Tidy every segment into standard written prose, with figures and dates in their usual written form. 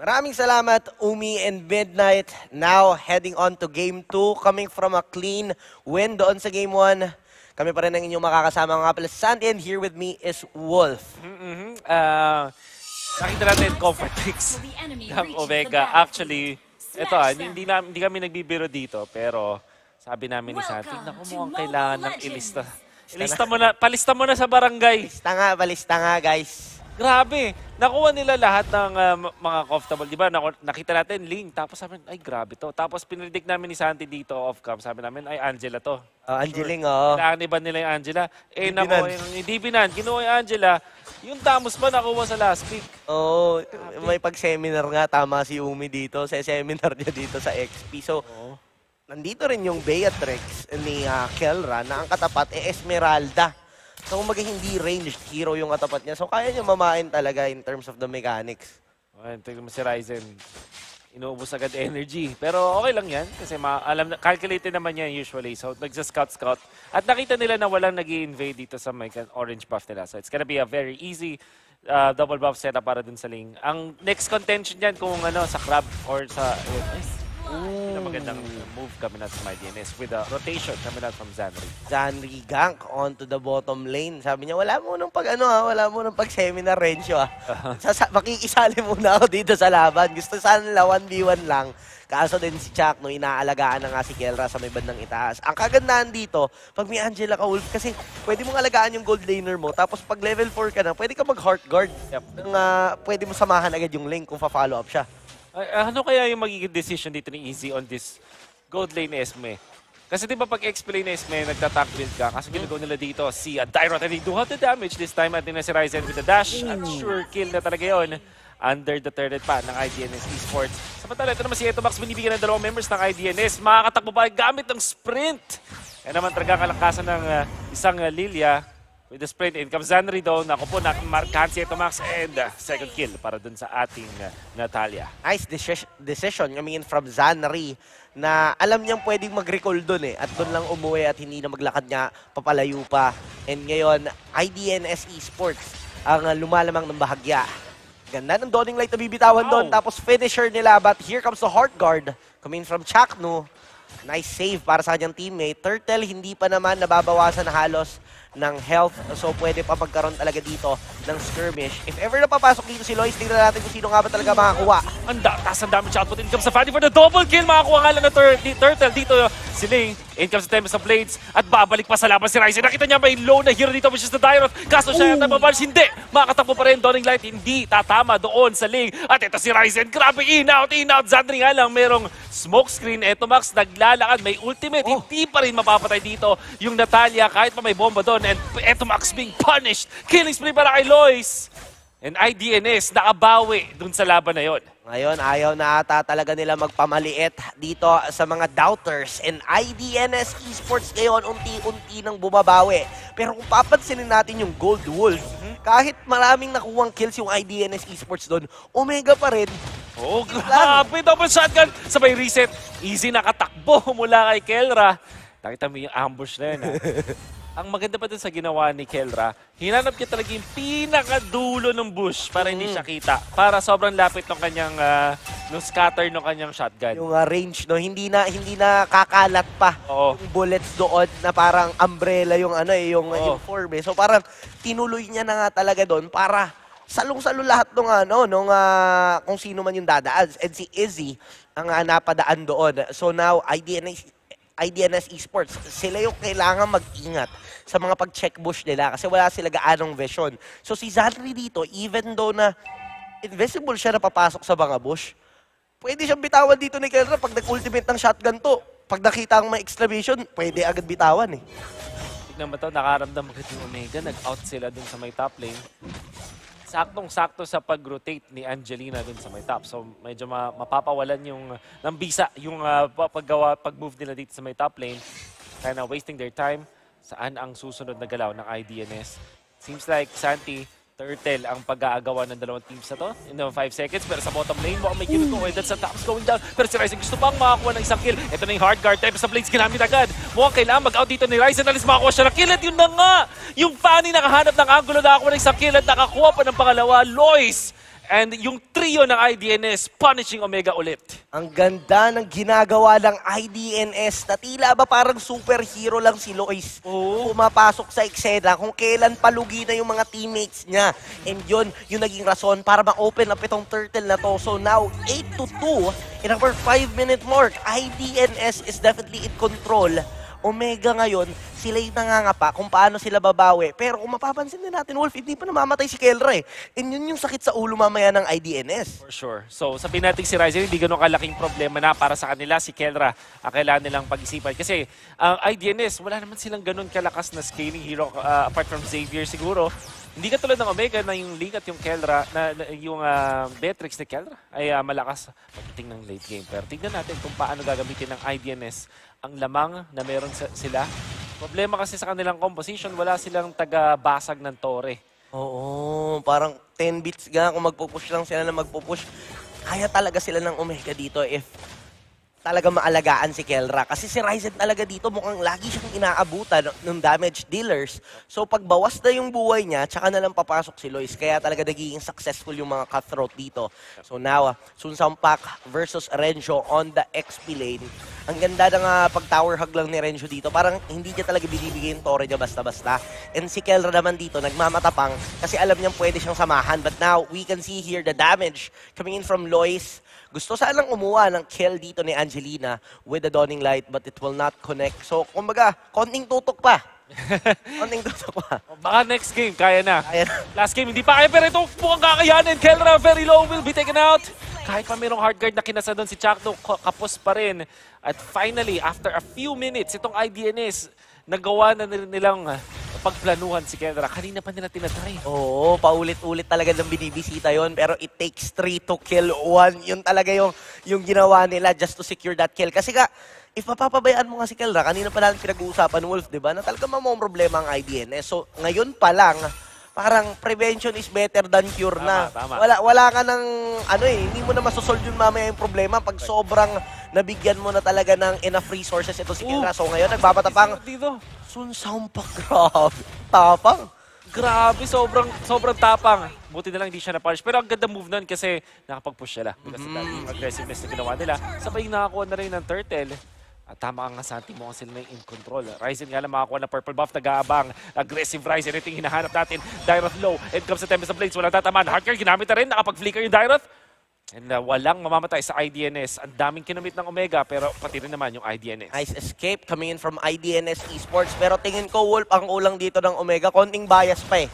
Maraming salamat, Umi and Midnight. Now, heading on to Game 2. Coming from a clean win doon sa Game 1. Kami pa rin ang inyong makakasama nga pala Santi, and here with me is Wolf. Nakita natin comfort tricks ng Omega. Actually, ito hindi kami nagbibiro dito, pero sabi namin ni Santi, naku, mukhang kailangan ng ilista. Palista mo na sa barangay. Balista nga, guys. Grabe, nakuha nila lahat ng mga comfortable. Di ba, nakita natin Ling, tapos sabi namin, ay grabe to. Tapos pinredict namin ni Santi dito off-cam, sabi namin, ay Angela to. Angeling, oo. Kailangan iba nila yung Angela. Nakuha yung Dibinan, kinuha yung Angela. Yung Tamus pa nakuha sa last pick. Oo, may pag-seminar nga, tama si Umi dito, sa seminar niya dito sa XP. So, nandito rin yung Beatrix ni Kelra na ang katapat Esmeralda. So, kumbaga hindi ranged hero yung katapat niya. So, kaya niya mamain talaga in terms of the mechanics. Tignan mo si Ryzen. Inuubos agad energy. Pero okay lang yan. Kasi calculated naman yan usually. So, nagsa-scout. At nakita nila na walang nag-i-invade dito sa may orange buff nila. So, it's gonna be a very easy double buff setup para dun sa Ling. Ang next contention yan kung sa Crab or sa... magandang move coming out from IDNS with a rotation coming out from Zanri. Zanri gank onto the bottom lane. Sabi niya, wala mo nung pag-seminar Rencio. Makikisali muna ako dito sa laban. Gusto sana nila 1v1 lang. Kaso din si Chuck, inaalagaan na nga si Kelra sa may bandang itaas. Ang kagandahan dito, pag may Angela ka, Wolf, kasi pwede mong alagaan yung gold laner mo, tapos pag level 4 ka na, pwede ka mag-heart guard. Yep. Pwede mo samahan agad yung lane kung fa-follow up siya. Ano kaya yung magiging decision dito ni Easy on this gold lane Esme? Kasi di ba pag X-play na Esme, nagta-tank build ka. Kasi ginagawa nila dito si Dyrot, and they do have the damage this time. At din na si Ryzen with the dash. At sure kill na talaga yun. Under the turret pa ng IDNS Esports. Samantala, ito naman si Etomax, binibigyan ng dalawang members ng IDNS. Makakatakbo ba gamit ng sprint? Yan naman talaga kalakasan ng isang Lilia. With the sprint, in comes Zanri daw. Ako po, markahan si Etomax, and second kill para dun sa ating Natalia. Nice decision coming in from Zanri na alam niyang pwedeng mag-recall dun at dun lang umuwi at hindi na maglakad niya papalayo pa. And ngayon, IDNS Esports ang lumalamang ng bahagya. Ganda ng Dawning Light na bibitawan doon, tapos finisher nila, but here comes the Heart Guard coming from Chakno. Nice save para sa kanyang teammate. Turtle hindi pa naman nababawasan na halos ng health. So, pwede pa magkaroon talaga dito ng skirmish. If ever na papasok dito si Lois, tingnan natin kung sino nga ba talaga makakuha. Ang damage output. In comes sa Fanny for the double kill. Makakuha nga lang na Turtle dito. Si Ling. In comes the Tempest of Blades. At babalik pa sa laban si Ryzen. Nakita niya may low na hero dito, which is the Dyrot. Kaso siya yata mabalis. Hindi. Makatakbo pa rin. Dawning Light hindi tatama doon sa Ling. At ito si Ryzen. Grabe, in out. Zandri nga lang. Merong smoke screen. Etomax naglalakad. May ultimate. Hindi pa rin mapapatay dito yung Natalia kahit pa may bomba doon. And Etomax being punished. Killing spree para kay Lois. And IDNS nakabawi dun sa laban na yon. Ngayon, ayaw na ata talaga nila magpamaliit dito sa mga doubters. And IDNS Esports ngayon, unti-unti nang bumabawi. Pero kung papansinin natin yung Gold Wolf, kahit maraming nakuwang kills yung IDNS Esports doon, Omega pa rin. Oh, grabe. Double shotgun. Sabay reset. Easy nakatakbo mula kay Kelra. Nakita mo yung ambush na yun. Ang maganda pa dun sa ginawa ni Kelra, hinanap niya talaga yung pinakadulo ng bush para hindi siya kita. Para sobrang lapit ng kanyang, nung scatter ng kanyang shotgun. Yung range, no? Hindi na kakalat pa yung bullets doon na parang umbrella yung yung form. So parang tinuloy niya na nga talaga doon para salong-salo lahat nung kung sino man yung dadaan. And si Izzy ang napadaan doon. So now, IDNS Esports, sila yung kailangan mag-ingat sa mga pag-check bush nila kasi wala sila gaanong vision. So si Zanri dito, even though na invisible siya na papasok sa mga bush, pwede siyang bitawan dito ni Kelra pag nag-ultimate ng shotgun to. Pag nakita ang may exclamation, pwede agad bitawan eh. Tignan mo ito, nakaramdam agad yung Omega, nag-out sila dun sa may top lane. Saktong-sakto sa pag-rotate ni Angelina dun sa may top. So medyo mapapawalan yung ng bisa yung pag-move nila dito sa may top lane. Kaya na wasting their time. Saan ang susunod na galaw ng IDNS? Seems like Santi, Turtle ang pag-aagawa ng dalawang teams na to in the 5 seconds. Pero sa bottom lane, mukhang may ginuto. That's sa tops going down. Pero si Ryzen gusto pang makakuha ng isang kill. Ito na yung hard guard. Tempest of Blades ginamit agad. Mukhang kailangan mag-out dito ni Ryzen. Alis makakuha siya ng kill. At yun na nga! Yung Fanny nakahanap ng angulo, nakakuha ng isang kill at nakakuha pa ng pangalawa. Lois And yung trio ng IDNS punishing Omega ulit. Ang ganda ng ginagawa ng IDNS na tila ba parang superhero lang si Lois. Pumapasok sa eksena kung kailan palugi na yung mga teammates niya. And yun, yung naging rason para ma-open up itong turtle na to. So now, 8-2 in our 5-minute mark. IDNS is definitely in control. Omega ngayon, sila yung nangangapa kung paano sila babawi. Pero kung mapapansin din natin, Wolf, hindi pa namamatay si Kelra eh. And yun yung sakit sa ulo mamaya ng IDNS. For sure. So, sabihin natin si Ryzen, hindi ganun kalaking problema na para sa kanila. Si Kelra, kailangan nilang pag-isipan. Kasi ang IDNS, wala naman silang ganun kalakas na scaling hero apart from Xavier siguro. Hindi ka tulad ng Omega na yung Link at yung Kelra, yung Beatrix ni Kelra ay malakas pagdating ng late game. Pero tignan natin kung paano gagamitin ng IDNS ang lamang na meron sila. Problema kasi sa kanilang composition, wala silang taga-basag ng tore. Oo, parang 10 bits nga kung magpupush lang sila na magpupush. Kaya talaga sila ng Omega dito if talaga maalagaan si Kelra. Kasi si Ryzen talaga dito mukhang lagi siyang inaabutan ng damage dealers. So pag bawas na yung buhay niya, tsaka na lang papasok si Lois. Kaya talaga nagiging successful yung mga cutthroat dito. So now, Sun Sampak versus Renjo on the XP lane. Ang ganda ng pag-tower hug lang ni Renjo dito. Parang hindi niya talaga binibigay yung tore niya basta-basta. And si Kelra naman dito, nagmamatapang kasi alam niyang pwede siyang samahan. But now, we can see here the damage coming in from Lois. Gusto sanang umuha ng kill dito ni Angelina with the Dawning Light but it will not connect. So, kumbaga, konting tutok pa. Konting tutok pa. Baka next game, kaya na. Kaya na. Last game, hindi pa kaya, pero ito mukhang kakayanin. Kelra, very low, will be taken out. Kahit pa mayroong hard guard na kinasa doon si Chakdo, kapos pa rin. At finally, after a few minutes, itong IDNS, nagawa na nilang pagplanuhan si Kelra. Kanina pa nila tinatry. Oo, paulit-ulit talaga ng binibisita yon. Pero it takes 3 to kill 1. Yun talaga yung ginawa nila just to secure that kill. Kasi ka, if mapapabayaan mo nga si Kelra, kanina pa natin pinag-uusapan, Wolf, di ba? Na talaga mamang problema ang IDNS. So, ngayon pa lang, parang prevention is better than cure na. Tama. Wala ka ng, hindi mo na masosolve yun mamaya yung problema pag sobrang nabigyan mo na talaga ng enough resources ito si Kelra. So ngayon, nagbabatapang Dito. Sun Sampak, grabe. Tapang. Grabe, sobrang tapang. Buti na lang hindi siya na-punish. Pero ang ganda move nun kasi nakapag-push sila. Because of that aggressiveness na ginawa nila. Sabay nakakuha na rin ng turtle. At tama ang Asante mo sila na in control. Ryzen nga lang makakuha ng purple buff, nag-aabang. Aggressive Ryzen, ito yung hinahanap natin. Dyroth low, and comes the Tempest of Blades. Walang tataman. Hardcore, ginamit na rin. Nakapag-flicker yung Dyroth. And walang mamamatay sa IDNS. Ang daming kinamit ng Omega, pero pati rin naman yung IDNS. Nice escape coming in from IDNS Esports. Pero tingin ko, Wolf, ang ulang dito ng Omega, konting bias pa eh.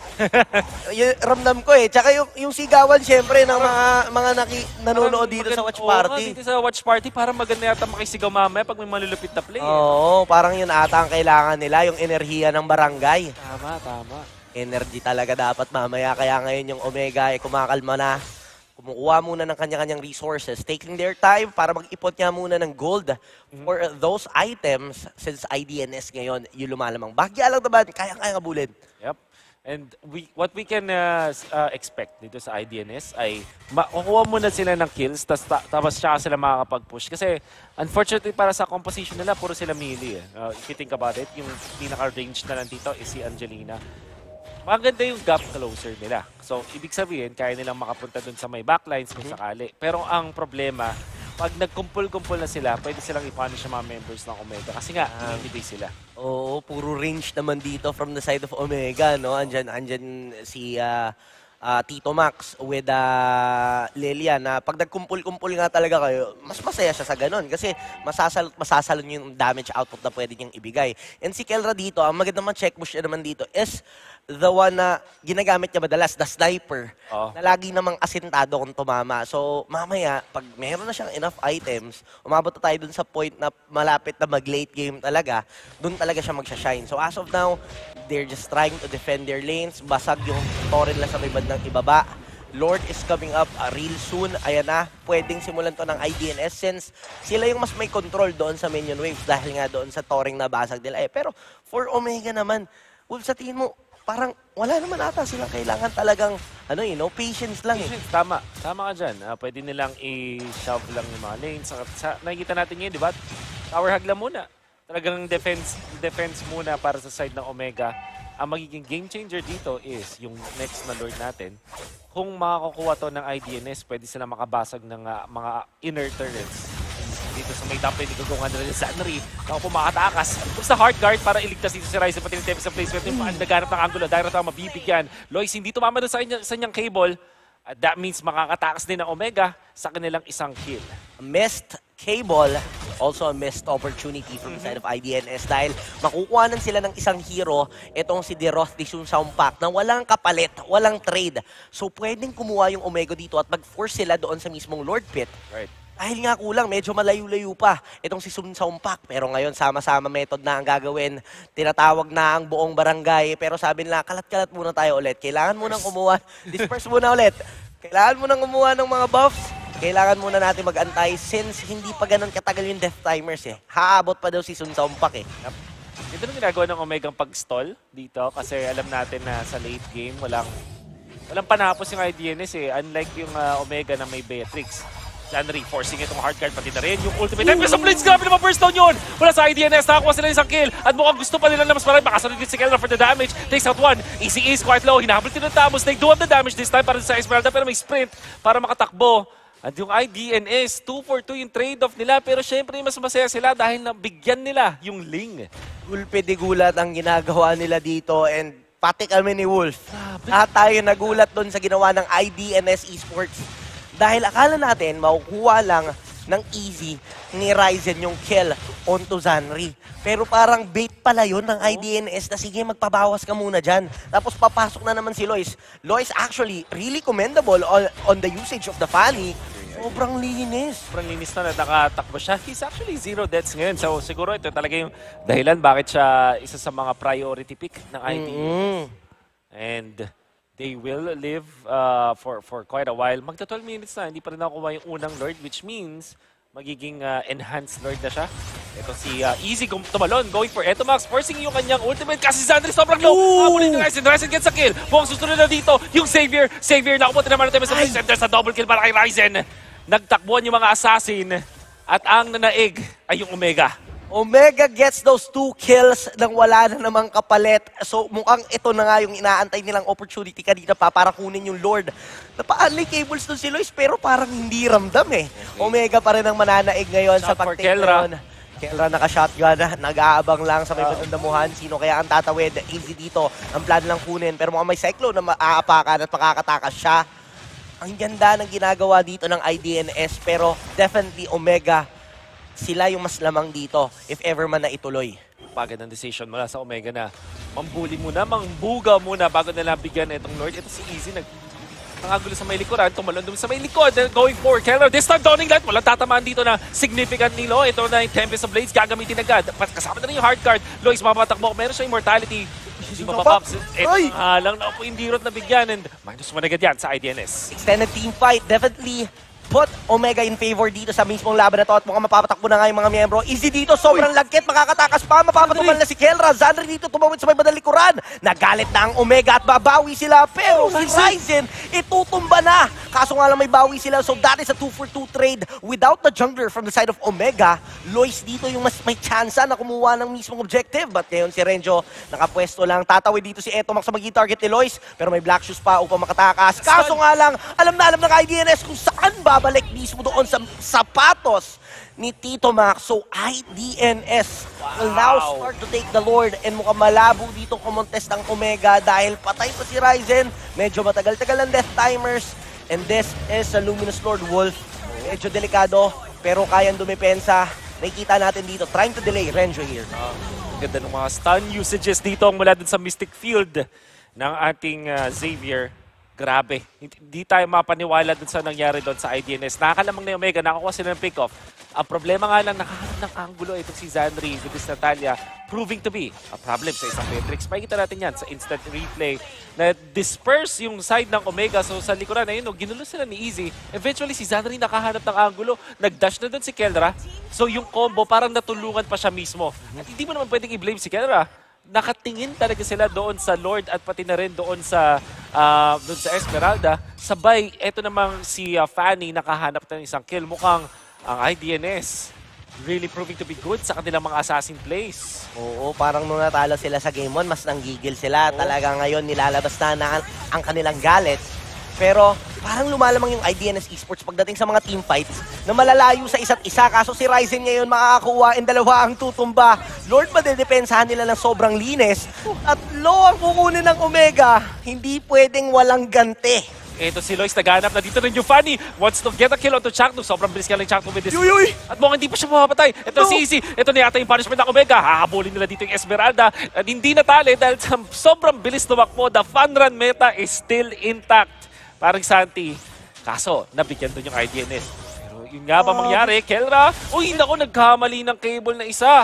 Ramdam ko eh. Tsaka yung sigawan, syempre, ng mga nanonood dito sa watch party. Dito sa watch party, parang maganda yata makisigaw mamaya pag may malulupit na play. Oo, parang yun ata ang kailangan nila, yung enerhiya ng barangay. Tama. Energy talaga dapat mamaya. Kaya ngayon yung Omega ay kumakalma na. Kumukuha muna ng kanya-kanyang resources, taking their time para mag-ipot niya muna ng gold for those items since IDNS ngayon yung lumalamang. Bagya lang naman, kaya-kaya kabulin. Yep. And what we can expect dito sa IDNS ay makukuha muna sila ng kills tapos siya sila makakapag-push. Kasi unfortunately para sa composition nila, puro sila melee. If you think about it, yung pinaka-range na lang dito is si Angelina. Maganda yung gap closer nila. So, ibig sabihin, kaya nilang makapunta dun sa may backlines kung sakali. Pero ang problema, pag nagkumpul-kumpul na sila, pwede silang i-punish yung mga members ng Omega. Kasi nga, inibigay sila. Oo, puro range naman dito from the side of Omega, no? Andyan si Tito Max with Lilia na pag nagkumpul-kumpul nga talaga kayo, mas masaya siya sa ganun kasi masasalon yung damage output na pwede niyang ibigay. And si Kelra dito, ang magandang check push niya naman dito is the one na ginagamit niya madalas, the sniper, na lagi namang asintado kung tumama. So mamaya, pag meron na siyang enough items, umabot na tayo dun sa point na malapit na mag-late game talaga, dun talaga siya magsha-shine. So as of now, they're just trying to defend their lanes. Basag yung torrent lang sa may bandang ibaba. Lord is coming up real soon. Ayan na, pwedeng simulan to ng IDNS since sila yung mas may control doon sa minion waves dahil nga doon sa torrent na basag nila. Pero for Omega naman, Wolf, sa tingin mo, parang wala naman ata silang kailangan talagang, patience lang eh. Tama ka dyan. Pwede nilang i-shove lang yung mga lanes. Nakikita natin ngayon, di ba? Tower hug lang muna. Talagang defense muna para sa side ng Omega. ang magiging game changer dito is yung next na Lord natin. Kung makakukuha to ng IDNS, pwede sila makabasag ng mga inner turrets. Dito sa may top lane, igugungan nila yung Zanri. Ako po makatakas. Kung sa hard guard para iligtas dito si Ryzen, pati yung Tempest sa placement, yung naghanap ng angulo, direct ang mabibigyan. Lois, hindi tumama doon sa kanyang cable. That means makakatakas din ng Omega sa kanilang isang kill. Missed cable, also a missed opportunity from the side of IDNS dahil makukuhanan sila ng isang hero, itong si Deroth di Sumpak na walang kapalit, walang trade. So pwedeng kumuha yung Omega dito at mag-force sila doon sa mismong Lord Pit. Right. Dahil nga kulang, medyo malayo-layo pa itong si Sun Sumpak. Pero ngayon, sama-sama method na ang gagawin. Tinatawag na ang buong barangay. Pero sabi nila, kalat-kalat muna tayo ulit. Kailangan munang kumuha. Disperse muna ulit. Kailangan munang kumuha ng mga buffs. Kailangan muna natin mag-antay since hindi pa ganun katagal yung death timers eh. Haabot pa daw si Sun Sumpak eh. Ito nung ginagawa ng Omega pag-stall dito kasi alam natin na sa late game, walang panapos yung IDNS eh. Unlike yung Omega na may Beatrix. Zanri forcing itong hard card pati na rin yung ultimate. Tempest sa Blitz, grabe naman first down yun! Wala sa IDNS, nakakuha sila isang kill. At mukhang gusto pa nila na mas marami. Makasunod din si Kelra for the damage. Takes out one. Easy is quite low. Hinahabol din ng Tamos. They do have the damage this time para sa Esmeralda pero may sprint para makatakbo. At yung IDNS, 2 for 2 yung trade-off nila. Pero syempre mas masaya sila dahil nabigyan nila yung Ling. Gulpe de gulat ang ginagawa nila dito and pati kami ni Wolf. Lahat tayo nagulat doon sa ginawa ng IDNS Esports. Dahil akala natin, makukuha lang ng easy ni Ryzen yung kill onto Zanri. Pero parang bait pala yun ng IDNS na sige, magpabawas ka muna dyan. Tapos papasok na naman si Lois. Lois actually really commendable on the usage of the Fanny. Sobrang linis. Sobrang linis na nakatakbo siya. He's actually 0 deaths ngayon. So siguro ito talaga yung dahilan bakit siya isa sa mga priority pick ng IDNS. And they will live for quite a while. Magta 12 minutes na, hindi pa rin nakuha yung unang Lord, which means magiging enhanced Lord na siya. Ito si Easy tumalon, going for Etomax, forcing yung kanyang ultimate kasi Zanri sobrang low. Habulin ng Ryzen, Ryzen gets a kill. Buong susunod na dito, yung Xavier nakapunta naman natin sa place. There's a double kill para kay Ryzen. Nagtakbuhan yung mga assassin at ang nanaig ay yung Omega. Omega gets those 2 kills nang wala na namang kapalit. So mukhang ito na nga yung inaantay nilang opportunity kanina pa para kunin yung Lord. Napa-unlay cables doon si Lois pero parang hindi ramdam eh. Omega pa rin ang mananaig ngayon sa pag-take ngayon. Kelra naka-shotgun, nag-aabang lang sa may damuhan. Sino kaya ang tatawid? Easy dito. Ang plan lang kunin. Pero mukhang may Cyclone na maaapakan at makakatakas siya. Ang ganda ng ginagawa dito ng IDNS pero definitely Omega sila yung mas lamang dito if ever man na ituloy. Pagod ng decision mula sa Omega na mambuli muna, mangbuga muna bago nila bigyan itong Lord. Ito si Easy nangagulo sa may likuran, tumalon doon sa may likod, going for Keller. This time, Dawning Light, walang tatamaan dito na significant nilo. Ito na yung Tempest of Blades, gagamitin agad. Kasama na rin yung hard card. Lois, mapatakbo. Meron siya immortality. Hindi mapapops. Lang na po yung dirot na bigyan and -1 agad yan sa IDNS. Extended team fight, definitely put Omega in favor dito sa mismong laban na to at mukhang mapapatakbo na nga yung mga miyembro. Easy dito, sobrang lagkit, makakatakas pa, mapapatumal na si Kelra. Zanri dito tumawid sa may badalikuran. Nagalit na ang Omega at babawi sila, pero si Ryzen itutumba na. Kaso nga lang may bawi sila, so that is a 2 for 2 trade without the jungler from the side of Omega. Lois dito yung mas may tsansa na kumuha ng mismong objective, but ngayon si Renjo nakapwesto lang. Tatawid dito si Etomax sa magiging target ni Lois, pero may black shoes pa upang makatakas. Kaso nga lang, alam na alam ng IDNS kung saan babalik mismo doon sa sapatos ni Tito Max. So IDNS will now start to take the Lord and mukhang malabo dito kumontest ang Omega dahil patay pa si Ryzen. Medyo matagal-tagal ang death timers and this is a Luminous Lord Wolf. Medyo delikado pero kayang dumepensa. Nakikita natin dito, trying to delay Renjo here. Ganda ng mga stun usages dito mula dun sa Mystic Field ng ating Xavier. Grabe. Hindi tayo mapaniwala dun sa nangyari doon sa IDNS. Nakakalamang na yung Omega, nakakuha sila ng pick-off. Ang problema nga lang, nakahanap ng angulo itong si Zanri with this Natalia, proving to be a problem sa isang Matrix. Makikita natin yan sa instant replay na disperse yung side ng Omega. So sa likuran na yun, ginulo sila ni Easy. Eventually si Zanri nakahanap ng angulo, nag-dash na doon si Kelra. So yung combo, parang natulungan pa siya mismo. At hindi mo naman pwedeng i-blame si Kelra. Nakatingin talaga sila doon sa Lord at pati na rin doon sa Esmeralda. Sabay, eto namang si Fanny nakahanap ng isang kill. Mukhang ang IDNS really proving to be good sa kanilang mga assassin plays. Oo, parang nung natalo sila sa Game 1, mas nanggigil sila. Talaga ngayon nilalabas na ang kanilang galit. Pero parang lumalamang yung IDNS Esports pagdating sa mga team fights na malalayo sa isa't isa. Kaso si Ryzen ngayon makakakuha and dalawa ang tutumba. Lord, madedepensahan nila ng sobrang linis. At low ang kukunin ng Omega. Hindi pwedeng walang ganti. Ito si Lois, naghanap na dito rin yung Fanny. Wants to get a kill onto Chakno. Sobrang bilis ka lang Chakno with this. Yuy! At mukhang hindi pa siya mapapatay. Ito si Easy. Ito na yata yung punishment ng Omega. Hahabulin nila dito yung Esmeralda. At hindi natali dahil sa sobrang bilis tumakbo. The fun run meta is still intact. Parang Santi. Kaso, nabigyan doon yung IDNS. Pero yun nga ba mangyari? Kelra, uy, naku, nagkamali ng cable na isa.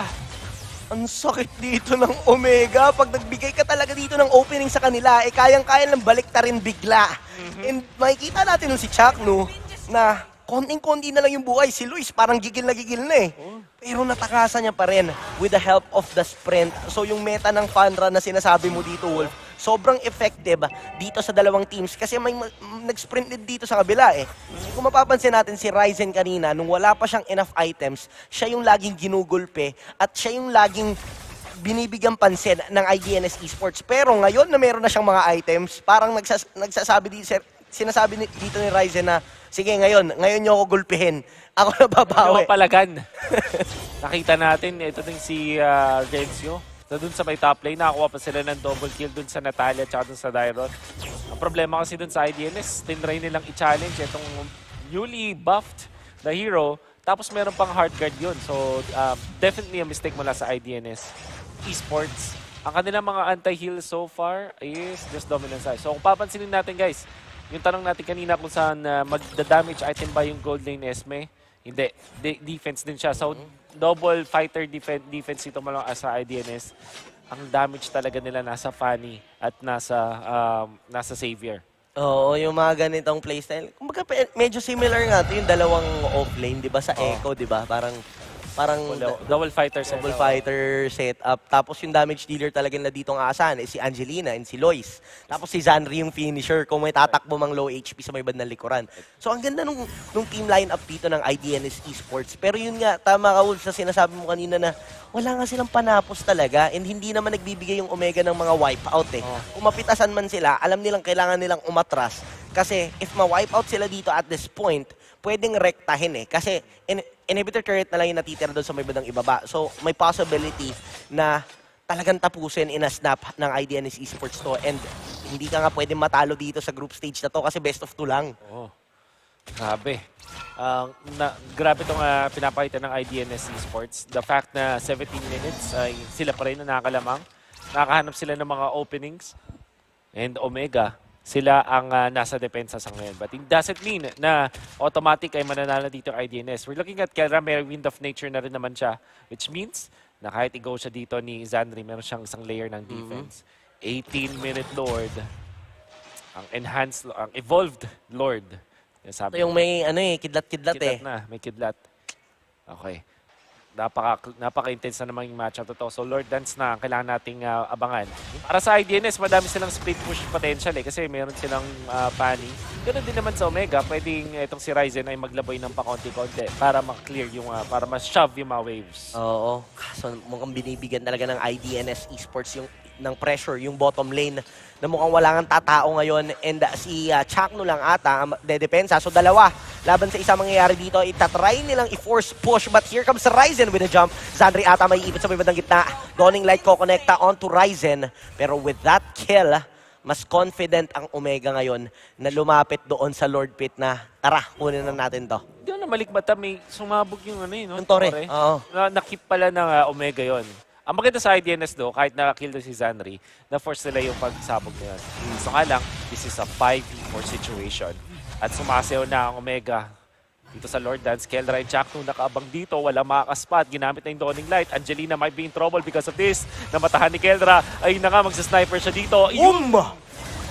Ang sakit dito ng Omega. Pag nagbigay ka talaga dito ng opening sa kanila, kayang-kaya lang balik ta rin bigla. And makikita natin nung si Chakno na konting-konti na lang yung buhay. Si Luis parang gigil na eh. Pero natakasan niya pa rin with the help of the sprint. So yung meta ng fun run na sinasabi mo dito, Wolf, sobrang effective dito sa dalawang teams kasi may nag-sprint din dito sa kabila eh. Kung mapapansin natin si Ryzen kanina, nung wala pa siyang enough items, siya yung laging ginugulpe at siya yung laging binibigyan pansin ng IDNS Esports. Pero ngayon na meron na siyang mga items, parang nagsasabi dito, sinasabi dito ni Ryzen na, sige ngayon niyo ako gulpihin. Ako na babawi. Palagan. Nakita natin, ito din si Gensio. So dun sa may top lane, nakakuha pa sila ng double kill dun sa Natalia at dun sa Dairon. Ang problema kasi dun sa IDNS, tinry nilang i-challenge itong newly buffed na hero, tapos meron pang hard guard yun. So definitely a mistake mula sa IDNS Esports. Ang kanilang mga anti-heal so far is just dominance side. So kung papansinin natin guys, yung tanong natin kanina kung saan magda-damage item ba yung gold lane Esme, hindi. Defense din siya. So double fighter defense ito malo sa IDNS. Ang damage talaga nila nasa Fanny at nasa Savior. Oo, yung mga ganitong playstyle. Kumbaga medyo similar nga to yung dalawang offlane, 'di ba, sa Echo, 'di ba? Parang Double fighter setup. Tapos yung damage dealer talaga na dito ng aasahan si Angelina and si Lois. Tapos si Zanri yung finisher kung may tatakbo mang low HP sa may bandang likuran. So ang ganda nung team lineup dito ng IDNS Esports. Pero yun nga, tama ka Wolf sa sinasabi mo kanina na wala nga silang panapos talaga and hindi naman nagbibigay yung Omega ng mga wipeout eh. Kung mapitasan man sila, alam nilang kailangan nilang umatras. Kasi if ma-wipeout sila dito at this point, pwedeng rektahin eh. Kasi inhibitor turret na lang yung natitira doon sa may bandang ibaba. So, may possibility na talagang tapusin in a snap ng IDNS Esports to. And hindi ka nga pwedeng matalo dito sa group stage na to kasi best of 2 lang. Oh, grabe. Grabe itong pinapakita ng IDNS Esports. The fact na 17 minutes ay sila pa rin na nakalamang. Nakahanap sila ng mga openings. And Omega, sila ang nasa depensa sa ngayon. But it doesn't mean na automatic ay mananalo dito ang IDNS. We're looking at Kelra, may wind of nature na rin naman siya. Which means na kahit i-go siya dito ni Zanri, meron siyang isang layer ng defense. 18-minute Lord. Ang enhanced, ang evolved Lord. Sabi yung may kidlat-kidlat eh. Kidlat na, may kidlat. Okay. Napaka-intense na naman yung matchup to. So Lord Dance na ang kailangan nating abangan. Para sa IDNS, madami silang split push potential eh kasi meron silang Fanny. Ganun din naman sa Omega, pwedeng itong si Ryzen ay maglaboy ng pakonti-konti para ma-clear yung, para ma-shove yung mga waves. Oo. So mukhang binibigyan talaga ng IDNS Esports yung ng pressure, yung bottom lane na mukhang wala nga tatao ngayon and si Chakno lang ata ang dedepensa. So dalawa laban sa isang mangyayari dito, itatry nilang i-force push but here comes Ryzen with a jump. Zanri ata may ipit sa may bandang gitna. Dawning Light ko-connecta onto Ryzen pero with that kill, mas confident ang Omega ngayon na lumapit doon sa Lord Pit na tara, kunin na natin to. Hindi na malikmata, may sumabog yung ano yun, no? Yung Torre. Oo. Nakip pala ng Omega yon. Ang maganda sa IDNS do, kahit nakakill na si Zanri, na-force nila yung pagsabog na yun. So nga lang, this is a 5v4 situation. At sumasayaw na ang Omega dito sa Lord Dance. Kelra and Chakno nakaabang dito, wala makakaspot. Ginamit na yung Dawning Light. Angelina might be in trouble because of this. Namatahan ni Kelra. Ayun na nga, magsa-sniper siya dito.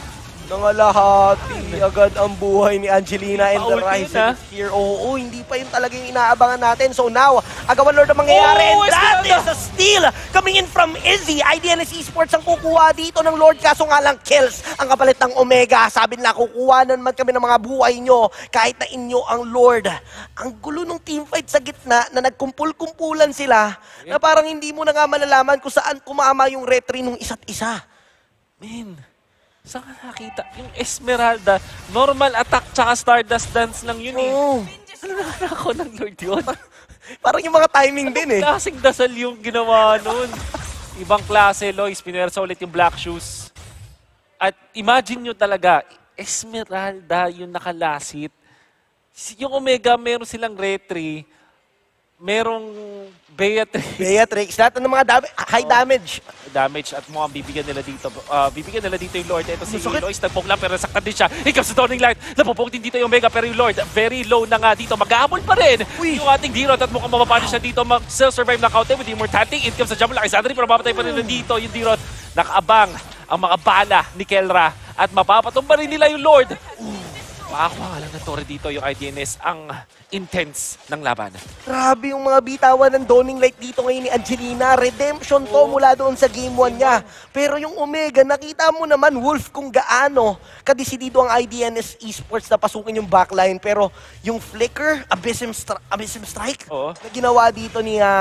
Nangalahati agad ang buhay ni Angelina and the Pa-ulti Rise yun, is here. Oo, hindi pa yun talaga yung inaabangan natin. So now, agawan Lord ang mangyayari. Oh, And that Esmeralda! is a steal coming in from Izzy. IDNS Esports ang kukuha dito ng Lord. Kaso nga lang kills ang kapalit ng Omega. Sabi nila, kukuha na naman kami ng mga buhay nyo kahit na inyo ang Lord. Ang gulo ng teamfight sa gitna na nagkumpul-kumpulan sila na parang hindi mo na nga malalaman kung saan kumama yung retry ng isa't isa. Man, saan ka nakita? Yung Esmeralda, normal attack tsaka Stardust Dance lang yun eh. Oo. Ano na ako ng Lord yun? Parang yung mga timing din eh. Klaseng dasal yung ginawa nun. Ibang klase, Lois, pinuwersa ulit yung black shoes. At imagine nyo talaga, Esmeralda yung nakalasit. Yung Omega, meron silang retry. Merong Beatrix. Beatrix, lahat ng mga high damage. Damage at mukhang bibigyan nila dito. Bibigyan nila dito yung Lord. Ito si Masakit. Lois, nagpoke lang pero nasaktan din siya. Ikaw sa Dawning Light, napupok din dito yung Omega pero yung Lord, very low na nga dito. Mag-ahabol pa rin Uy. yung ating D-Rod at mukhang mapapano siya dito. Mag-survive na counter with immortality. It comes sa jump. Laki Sandri pero mapatay pa rin dito yung D-Rod. Nakaabang ang mga bala ni Kelra at mapapatumba rin nila yung Lord. Makakuha lang ng torre dito yung IDNS. Ang intense ng laban. Grabe yung mga bitawan ng Dawning Light dito ngayon ni Angelina. Redemption to mula doon sa game 1 niya. Pero yung Omega, nakita mo naman, Wolf, kung gaano kadesidido ang IDNS Esports na pasukin yung backline. Pero yung flicker, Abyssum Strike, Oo. na ginawa dito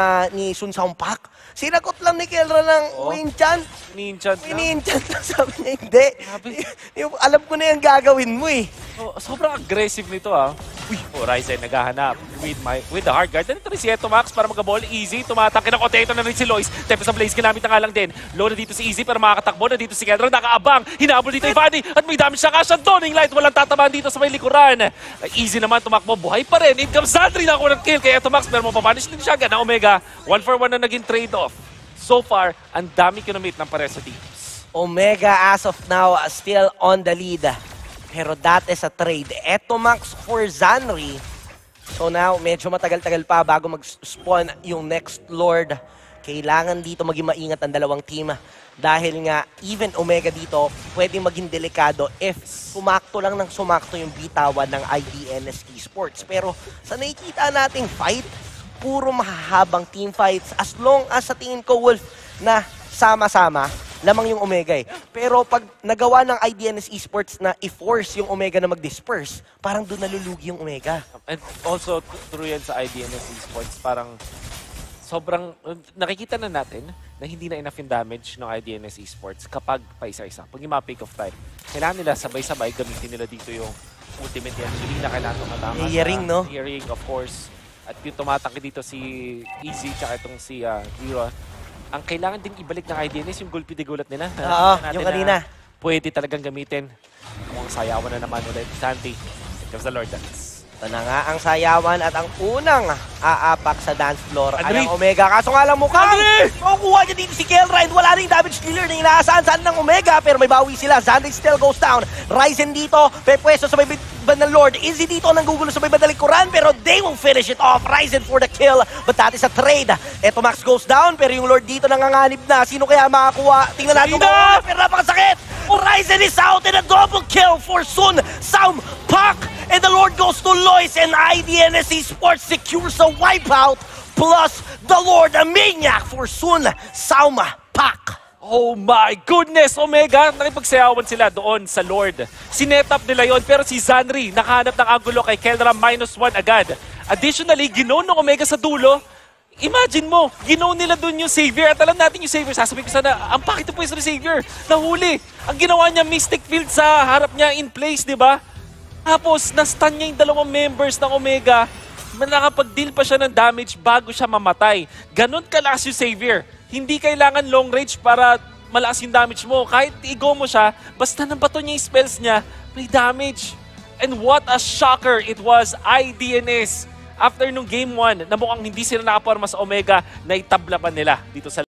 ni Sun Saung Pak, sinagot lang ni Kelra ng Wing Chan. Ni-enchant lang. Ini-enchant na sabi niya, hindi. Grabe. Alam ko na yung gagawin mo eh. Sobrang aggressive nito ah. Uy, Ryzen naghahanap with the hard guard. Nandito rin si Eto Max para mag-ball. Easy, tumatake ng kote. Ito na rin si Lois. Tempest sa Blaze, ginamit na nga lang din. Low na dito si Easy para makakatakbo. Na dito si Kendra, nakaabang. Hinahabol dito Ivani. At may damage siya kasya. Dawning Light, walang tatamaan dito sa may likuran. Easy naman tumakbo. Buhay pa rin. Income Sandri na ako ng kill kay Eto Max. Pero mapapanish din siya. Gana Omega. 1-for-1 na naging trade-off. So far, ang dami kinumit ng pares sa teams. Omega as of now still on the lead. Pero that is a trade. Eto Max for Zanri. So now, medyo matagal-tagal pa bago mag-spawn yung next Lord. Kailangan dito maging maingat ang dalawang team. Dahil nga, even Omega dito, pwedeng maging delikado if sumakto lang ng sumakto yung bitawan ng IDNS Esports. Pero sa nakikita nating fight, puro mahahabang team fights. As long as sa tingin ko, Wolf, na sama-sama, lamang yung Omega eh. Pero pag nagawa ng IDNS Esports na i-force yung Omega na mag-disperse, parang doon nalulugi yung Omega. And also, true yan sa IDNS Esports. Parang sobrang, nakikita na natin na hindi na enough yung damage ng IDNS Esports kapag paisa-isa. Pag yung mga pick of time, kailangan nila sabay-sabay gamitin nila dito yung ultimate yan. Hindi na kailangan matama sa Hearing, no? Hearing, of course. At yung tumatangki dito si Easy tsaka itong si Hero. Ang kailangan din ibalik ng IDNS yung gulpi de gulat nila. Oo, Nakita natin yung kanina. na pwede talagang gamitin. Mukhang sayawan na naman ulit. Santi, it comes the Lord Dance. Ito na nga ang sayawan at ang unang aapak sa dance floor ay Andri! ang Omega. Kaso nga lang mukhang makukuha niya dito si Kelra and wala rin damage dealer na inaasahan saan ng Omega. Pero may bawi sila. Xandri still goes down. Ryzen dito, pepwesto sa may bandang Lord. Izzy dito ang nanggugulo sa may bandang likuran pero they will finish it off. Ryzen for the kill. But that is a trade. Eto Max goes down pero yung Lord dito nanganganib na. Sino kaya makakuha? Tingnan natin kung makakuha. Pero napakasakit. Horizon is out and a double kill for Sun Saung Pak. And the Lord goes to Lois and IDNS Esports secures a wipeout. Plus the Lord, a maniac for Sun Saung Pak. Oh my goodness, Omega! Nakipagsayawan sila doon sa Lord. Sinet up nila yon pero si Zanri nakahanap ng angulo kay Kelra -1 agad. Additionally, ginaw ng Omega sa dulo. Imagine mo, ginaw nila doon yung Savior. At alam natin yung Savior, sasabihin ko sana, ang pakit po yung Savior. Nahuli. Ang ginawa niya, Mystic Field sa harap niya in place, di ba? Tapos, na-stun niya yung dalawang members ng Omega. Nakapag-deal pa siya ng damage bago siya mamatay. Ganon kalakas yung Savior. Hindi kailangan long range para malakas yung damage mo. Kahit i-go mo siya, basta nabato niya yung spells niya, may damage. And what a shocker it was, IDNS. After nung game 1, na mukhang hindi sila nakaporma sa Omega, na itabla pa nila dito sa